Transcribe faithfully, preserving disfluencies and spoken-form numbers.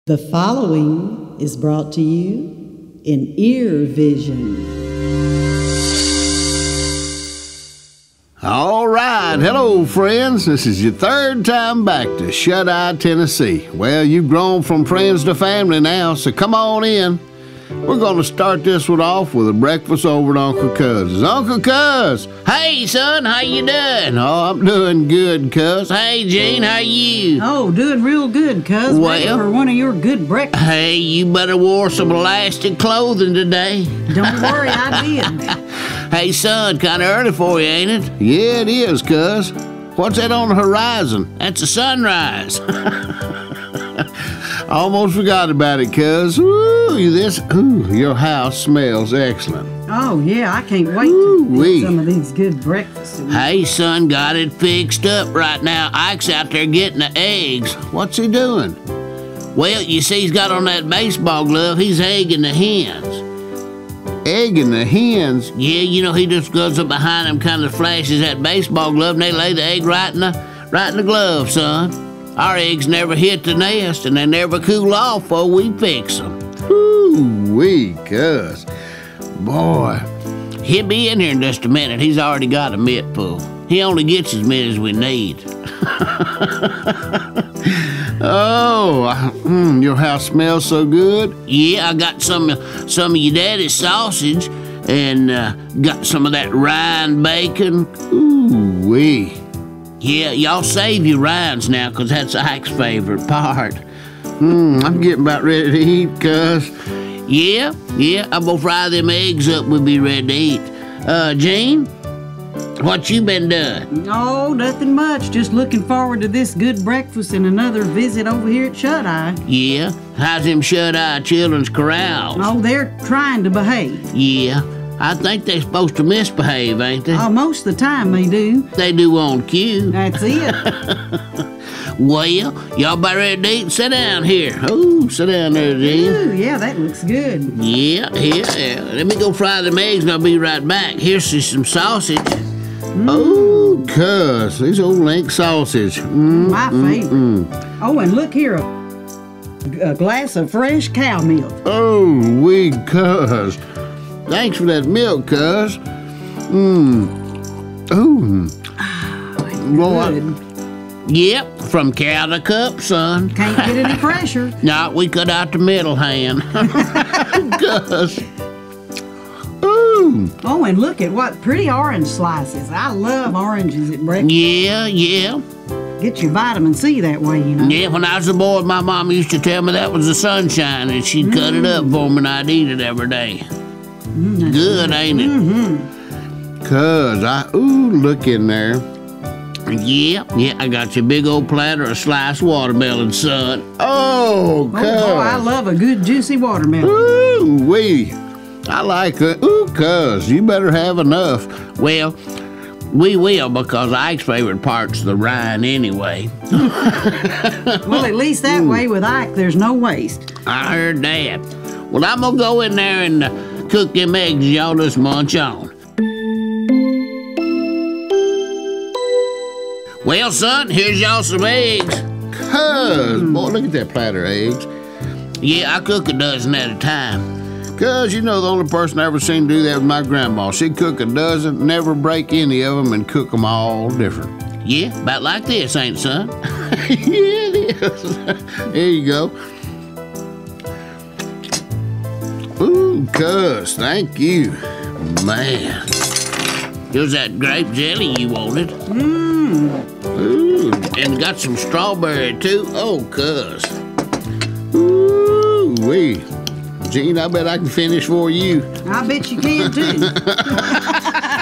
The following is brought to you in ear vision. All right, hello friends. This is your third time back to Shut Eye, Tennessee. Well, you've grown from friends to family now, so come on in. We're going to start this one off with a breakfast over at Uncle Cuz's. Uncle Cuz! Hey, son, how you doing? Oh, I'm doing good, Cuz. Hey, Jean, how you? Oh, doing real good, cuz. Well, ready for one of your good breakfasts. Hey, you better wore some elastic clothing today. Don't worry, I did. Hey, son, kind of early for you, ain't it? Yeah, it is, Cuz. What's that on the horizon? That's a sunrise. I almost forgot about it, Cuz. Ooh, this, ooh, your house smells excellent. Oh, yeah, I can't wait Ooh, to wee. eat some of these good breakfasts. Hey, son, got it fixed up right now. Ike's out there getting the eggs. What's he doing? Well, you see, he's got on that baseball glove. He's egging the hens. Egging the hens? Yeah, you know, he just goes up behind them, kind of flashes that baseball glove, and they lay the egg right in the, right in the glove, son. Our eggs never hit the nest, and they never cool off before we fix them. Ooh-wee, Cuz. Boy. He'll be in here in just a minute. He's already got a mitt full. He only gets as many as we need. Oh, mm, your house smells so good. Yeah, I got some, some of your daddy's sausage, and uh, got some of that rind bacon. Ooh-wee. Yeah, y'all save your rinds now, 'cause that's Ike's favorite part. Mm, I'm getting about ready to eat, Cuz. Yeah, yeah, I'm gonna fry them eggs up. We'll be ready to eat. Uh, Jean, what you been doing? Oh, nothing much. Just looking forward to this good breakfast and another visit over here at Shut Eye. Yeah, how's them shut-eye children's corrals? Oh, they're trying to behave. Yeah, I think they're supposed to misbehave, ain't they? Oh, most of the time they do. They do on cue. That's it. Well, y'all better ready to eat? Sit down here. Oh, sit down there, Jean. Ooh, yeah, that looks good. Yeah, yeah, yeah. Let me go fry them eggs and I'll be right back. Here's some sausage. Mm. Oh, Cuz, these old link sausage. Mm, My mm, favorite. Mm. Oh, and look here, a, a glass of fresh cow milk. Oh, wee, Cuz. Thanks for that milk, Cuz. Mmm. Ooh. Oh, good. Yep, from cow to cup, son. Can't get any fresher. No, we cut out the middle hand. Cuz. Ooh. Oh, and look at what pretty orange slices. I love oranges at breakfast. Yeah, yeah. Get your vitamin C that way, you know. Yeah, when I was a boy, my mom used to tell me that was the sunshine, and she'd mm. cut it up for me, and I'd eat it every day. Mm, good, ain't it? Mm-hmm. Cuz, I, ooh, look in there. Yeah, yeah, I got you a big old platter of sliced watermelon, son. Oh, Cuz. Oh, boy, I love a good juicy watermelon. Ooh, wee. I like it. Ooh, Cuz, you better have enough. Well, we will, because Ike's favorite part's the rind anyway. Well, at least that Ooh. way with Ike, there's no waste. I heard that. Well, I'm gonna go in there and uh, cook them eggs. Y'all just munch on. Well, son, here's y'all some eggs. Cuz, boy, look at that platter of eggs. Yeah, I cook a dozen at a time. Cuz, you know, the only person I ever seen do that was my grandma. She'd cook a dozen, never break any of them, and cook them all different. Yeah, about like this, ain't it, son? Yeah, it is. There you go. Ooh, Cuz, thank you. Man. Here's that grape jelly you wanted. Mmm. Ooh, and got some strawberry, too. Oh, Cuz. Ooh-wee. Jean, I bet I can finish for you. I bet you can, too.